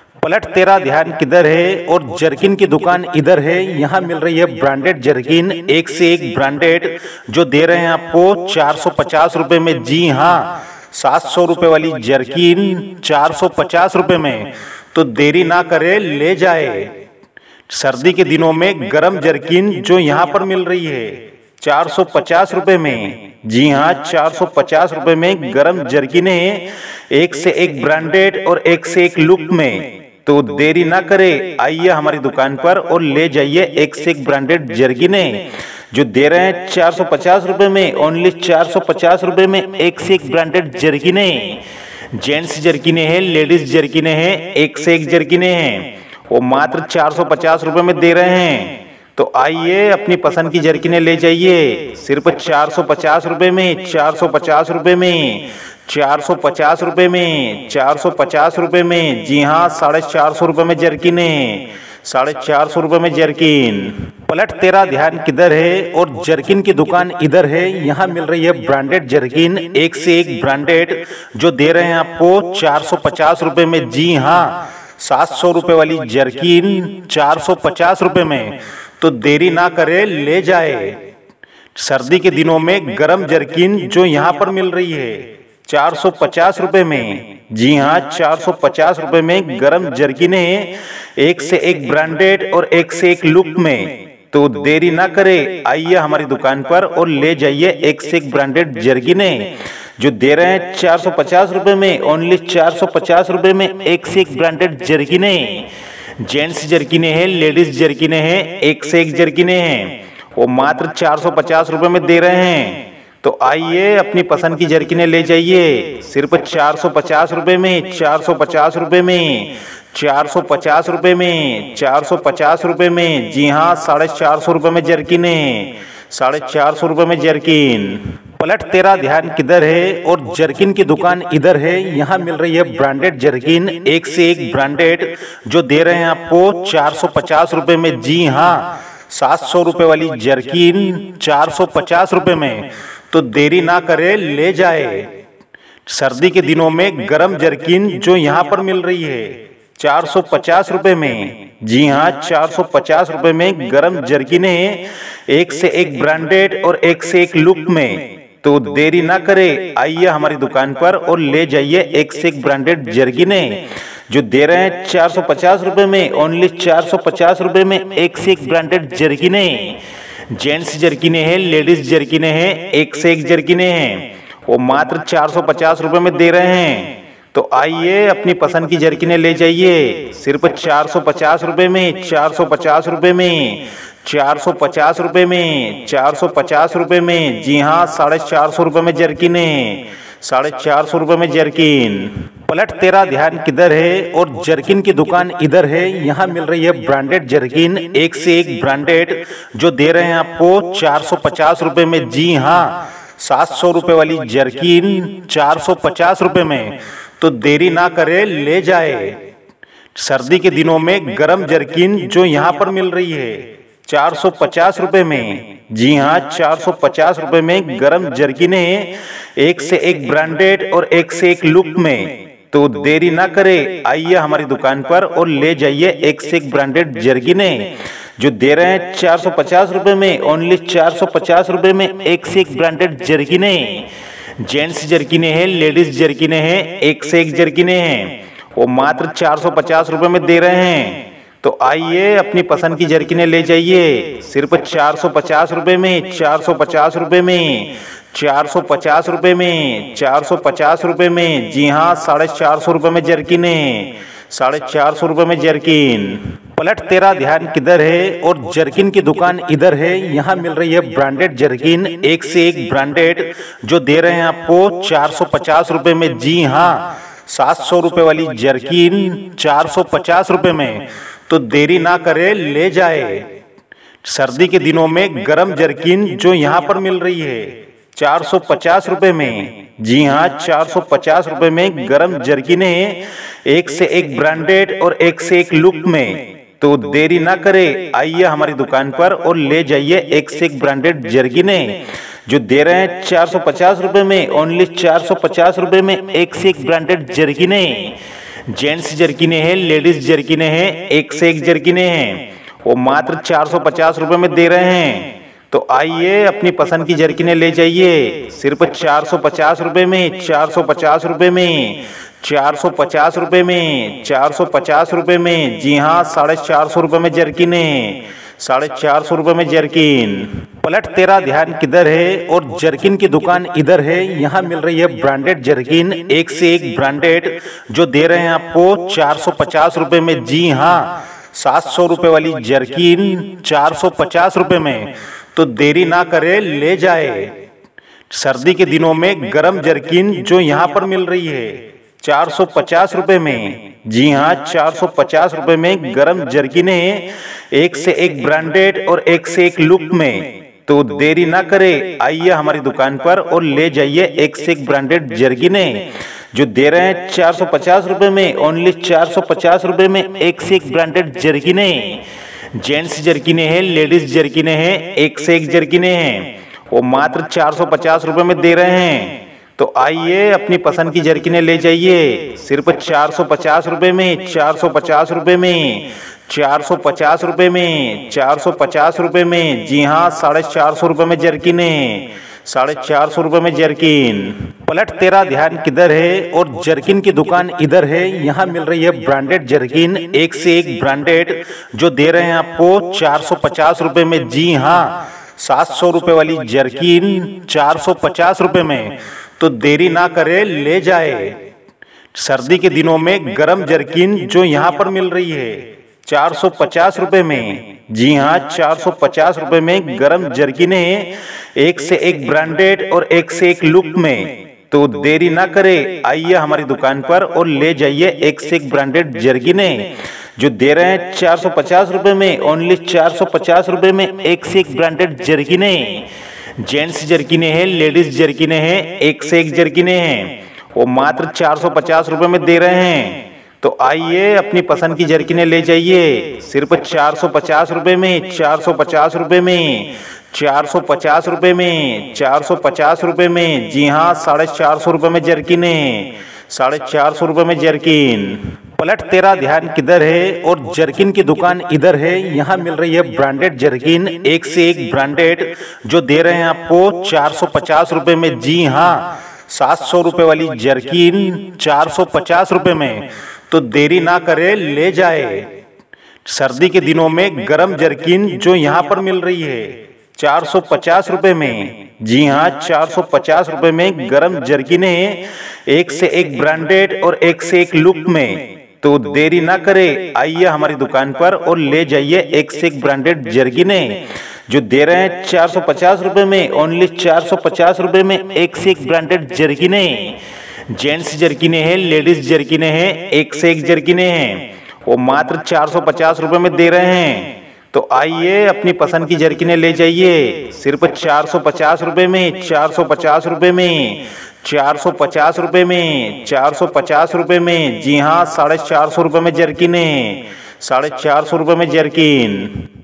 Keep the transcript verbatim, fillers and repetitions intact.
पलट तेरा ध्यान किधर है और जर्किन की दुकान इधर है। यहाँ मिल रही है ब्रांडेड जर्किन, एक से एक ब्रांडेड, जो दे रहे हैं आपको चार सौ पचास रुपए में। जी हाँ, सात सौ रुपए वाली जर्किन चार सौ पचास रुपए में। तो देरी ना करे, ले जाए। सर्दी के दिनों में गरम जर्किन जो यहाँ पर मिल रही है चार सौ पचास रुपए में। जी हाँ, चार सौ पचास रुपए में गरम जर्किने, एक से एक ब्रांडेड और एक से एक लुक में। तो देरी ना करे, आइए हमारी दुकान पर और ले जाइए एक से एक ब्रांडेड जर्किने जो दे रहे हैं चार सौ पचास रुपए में। ओनली चार सौ पचास रुपए में एक से एक ब्रांडेड जर्किने। जेंट्स जर्किने हैं, लेडीज जर्किने हैं, एक से एक जर्किने हैं, वो मात्र चार सौ पचास रुपए में दे रहे हैं। तो आइए अपनी पसंद की जर्किने ले जाइए, सिर्फ चार सौ पचास रुपए में। चार सौ पचास रुपए में, चार सौ पचास रुपए में, चार सौ पचास रुपए में। जी हाँ, साढ़े चार सौ रुपए में जर्किने, साढ़े चार सौ रुपए में जर्किन। पलट तेरा ध्यान किधर है और जर्किन की दुकान इधर है। यहाँ मिल रही है ब्रांडेड जर्किन, एक से एक ब्रांडेड, जो दे रहे हैं आपको चार सौ पचास रुपए में। जी हाँ, सात सौ रुपए वाली जर्किन चार सौ पचास रुपए में। तो देरी ना करे, ले जाए। सर्दी के दिनों में गरम जर्किन जो यहाँ पर मिल रही है चार सौ पचास रुपए में। जी हाँ, चार सौ पचास रुपए में गरम जर्किने, एक से एक ब्रांडेड और एक से एक लुक में। तो देरी ना करे, आइए हमारी दुकान पर और ले जाइए एक से एक ब्रांडेड जर्किने जो दे रहे हैं चार सौ पचास रुपए में। ओनली चार सौ पचास रुपए में एक से एक ब्रांडेड जर्किने। जेंट्स जर्किने हैं, लेडीज जर्किने हैं, एक से एक जर्किने हैं, वो मात्र चार सौ पचास रुपए में दे रहे हैं। तो आइए अपनी पसंद की जर्किने ले जाइए, सिर्फ चार सौ पचास रुपए में। चार सौ पचास रुपए में, चार सौ पचास रुपए में, चार सौ पचास रुपए में। जी हाँ, साढ़े चार सौ रुपए में जर्किने, साढ़े चार सौ रुपए में जर्किन। पलट तेरा ध्यान किधर है और जर्किन की दुकान इधर है। यहाँ मिल रही है ब्रांडेड जर्किन, एक से एक ब्रांडेड, जो दे रहे हैं आपको चार सौ पचास रुपए में। जी हाँ, सात सौ रुपए वाली जर्किन चार सौ पचास रुपए में। तो देरी ना करे, ले जाए। सर्दी के दिनों में गरम जर्किन जो यहाँ पर मिल रही है चार सौ पचास रुपए में। जी हाँ, चार सौ पचास रुपए में गरम जर्किने, एक से एक ब्रांडेड और एक से एक लुक में। तो देरी ना करे, आइए हमारी दुकान पर और ले जाइए एक से एक ब्रांडेड जर्किने जो दे रहे हैं चार सौ पचास रुपए में। ओनली चार सौ पचास रुपए में एक से एक ब्रांडेड जर्किने। जेंट्स जर्किने हैं, लेडीज जर्किने हैं, एक से एक जर्किने हैं, वो मात्र चार सौ पचास रुपए में दे रहे हैं। तो आइए अपनी पसंद की जर्किने ले जाइए, सिर्फ चार सौ पचास रुपए में। चार सौ पचास रुपए में, चार सौ पचास रुपए में, चार सौ पचास रुपए में। जी हाँ, साढ़े चार सौ रुपए में जर्किने, साढ़े चार सौ रुपए में जर्किन। पलट तेरा ध्यान किधर है और जर्किन की दुकान इधर है। यहाँ मिल रही है ब्रांडेड जर्किन, एक से एक ब्रांडेड, जो दे रहे हैं आपको चार सौ पचास रुपए में। जी हाँ, सात सौ रुपए वाली जर्किन चार सौ पचास रुपए में। तो देरी ना करे, ले जाए। सर्दी के दिनों में गरम जर्किन जो यहाँ पर मिल रही है चार सौ पचास रुपए में। जी हाँ, चार सौ पचास रुपए में गरम जर्किने, एक से एक ब्रांडेड और एक से एक लुक में। तो देरी ना करे, आइए हमारी दुकान पर और ले जाइए एक से एक ब्रांडेड जर्किने जो दे रहे हैं चार सौ पचास रुपए में। ओनली चार सौ पचास रुपए में एक से एक ब्रांडेड जर्किने। जेंट्स जर्किने हैं, लेडीज जर्किने हैं, एक से एक जर्किने हैं, वो मात्र चार सौ पचास रुपए में दे रहे हैं। तो आइए अपनी पसंद की जर्किने ले जाइए, सिर्फ चार सौ पचास रुपए में। चार सौ पचास रुपए में, चार सौ पचास रुपए में, चार सौ पचास रुपए में। जी हाँ, साढ़े चार सौ रुपए में जर्किने, साढ़े चार सौ रुपए में जर्किन। पलट तेरा ध्यान किधर है और जर्किन की दुकान इधर है। यहाँ मिल रही है ब्रांडेड जर्किन, एक से एक ब्रांडेड, जो दे रहे हैं आपको चार सौ पचास रुपए में। जी हाँ, सात सौ रुपए वाली जर्किन चार सौ पचास रुपए में। तो देरी ना करे, ले जाए। सर्दी के दिनों में गरम जर्किन जो यहाँ पर मिल रही है चार सौ पचास रुपए में। जी हाँ, चार सौ पचास रुपए में गरम जर्किने, एक से एक ब्रांडेड और एक से एक लुक में। तो देरी ना करे, आइए हमारी दुकान पर और ले जाइए एक से एक ब्रांडेड जर्किने जो दे रहे हैं चार सौ पचास रुपए में। ओनली चार सौ पचास रुपए में एक से एक ब्रांडेड जर्किने। जेंट्स जर्किने हैं, लेडीज जर्किने हैं, एक से एक जर्किने हैं, वो मात्र चार सौ पचास रुपए में दे रहे हैं। तो आइए अपनी पसंद की जर्किने ले जाइए, सिर्फ चार सौ पचास रुपए में, चार सौ पचास रुपए में, चार सौ पचास रुपए में, चार सौ पचास रुपए में। जी हाँ, साढ़े चार सौ रुपए में जर्किने, साढ़े चार सौ रुपए में जर्किन। पलट तेरा ध्यान किधर है, और जर्किन की दुकान इधर है। यहाँ मिल रही है ब्रांडेड जर्किन, एक से एक ब्रांडेड, जो दे रहे हैं आपको चार सौ पचास रुपए में। जी हाँ, सात सौ रुपए वाली जर्किन चार सौ पचास रुपए में। तो देरी ना करे, ले जाए। सर्दी के दिनों में गरम जर्किन जो यहाँ पर मिल रही है चार सौ पचास रुपए में। जी हाँ, चार सौ पचास रुपए में गरम जर्किने, एक से एक ब्रांडेड और एक से एक लुक में। तो देरी ना करे, आइए हमारी दुकान पर और ले जाइए एक से एक ब्रांडेड जर्किने, जो दे रहे हैं चार सौ पचास रुपए में। ओनली चार सौ पचास रुपए में एक से एक ब्रांडेड जर्किने। जेंट्स जर्किने हैं, लेडीज जर्किने हैं, एक से एक जर्किने हैं, वो मात्र चार सौ पचास रुपए में दे रहे हैं। तो आइए अपनी पसंद की जर्किने ले जाइए, सिर्फ चार सौ पचास रुपए में, चार सौ पचास रुपए में, चार सौ पचास रुपए में, चार सौ पचास रुपए में। जी हाँ, साढ़े चार सौ रुपए में जर्किने, साढ़े चार सौ रुपए में जर्किन। पलट तेरा ध्यान किधर है, और जर्किन की दुकान इधर है। यहाँ मिल रही है ब्रांडेड जर्किन, एक से एक ब्रांडेड, जो दे रहे हैं आपको चार सौ पचास रुपए में। जी हाँ, सात सौ रुपए वाली जर्किन चार सौ पचास रुपए में। तो देरी ना करे, ले जाए। सर्दी के दिनों में गरम जर्किन जो यहाँ पर मिल रही है चार सौ पचास रुपए में। जी हाँ, चार सौ पचास रुपए में गरम जर्किने, एक से एक ब्रांडेड और एक से एक लुक में। तो देरी ना करे, आइए हमारी दुकान पर और ले जाइए एक से एक ब्रांडेड जर्किने, जो दे रहे हैं चार सौ पचास रुपए में। ओनली चार सौ पचास रुपए में एक से एक ब्रांडेड जर्किने। जेंट्स जर्किने हैं, लेडीज जर्किने हैं, एक से एक जर्किने हैं, वो मात्र चार सौ पचास रुपए में दे रहे हैं। तो आइए अपनी पसंद की जर्किने ले जाइए, सिर्फ चार सौ पचास रुपए में, चार सौ पचास रुपए में, चार सौ पचास रुपए में, चार सौ पचास रुपए में। जी हाँ, साढ़े चार सौ रुपए में जर्किने, साढ़े चार सौ रुपए में जर्किन। पलट तेरा ध्यान किधर है, और जर्किन की दुकान इधर है। यहाँ मिल रही है ब्रांडेड जर्किन, एक से एक ब्रांडेड, जो दे रहे हैं आपको चार सौ पचास रुपए में। जी हाँ, सात सौ रुपए वाली जर्किन चार सौ पचास रुपए में। तो देरी ना करे, ले जाए। सर्दी के दिनों में गरम जर्किन जो यहाँ पर मिल रही है चार सौ पचास रुपए में। जी हाँ, चार सौ पचास रुपए में गरम जर्किने, एक से एक ब्रांडेड और एक से एक लुक में। तो देरी ना करे, आइए हमारी दुकान पर और ले जाइए एक से एक ब्रांडेड जर्किने, जो दे रहे हैं चार सौ पचास रुपए में। ओनली चार सौ पचास रुपए में एक से एक ब्रांडेड जर्किने। जेंट्स जर्किने हैं, लेडीज जर्किने हैं, एक से एक जर्किने हैं, वो मात्र चार सौ पचास रुपए में दे रहे हैं। तो आइए अपनी पसंद की जर्किने ले जाइए, सिर्फ चार सौ पचास रुपए में, चार सौ पचास रुपए में, चार सौ पचास रुपए में, चार सौ पचास रुपए में। जी हाँ, साढ़े चार सौ रुपए में जर्किने, साढ़े चार सौ रुपए में जर्किन।